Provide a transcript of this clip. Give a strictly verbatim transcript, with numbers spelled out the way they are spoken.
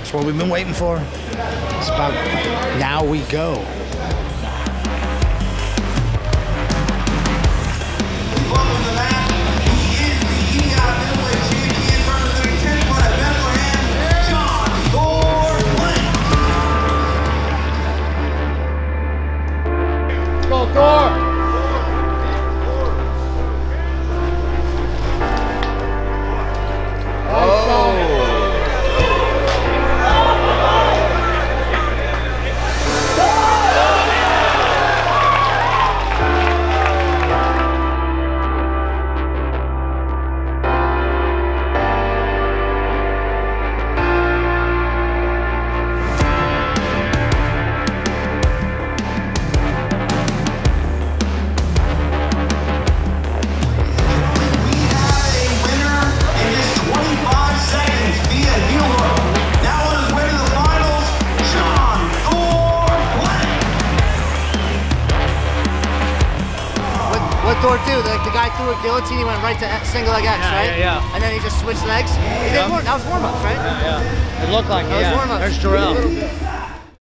That's what we've been waiting for. It's about now we go. Welcome to that. He is the E I middleweight champion representing ten foot at Bethlehem, Jon Thor Blank. Go Thor! Thor too, the, the guy threw a guillotine, he went right to single leg X, yeah, right? Yeah, yeah. And then he just switched legs. He did Yeah. warm, that was warm-ups, right? Yeah, yeah. It looked like that it, yeah. was warm-ups. There's Jarrell.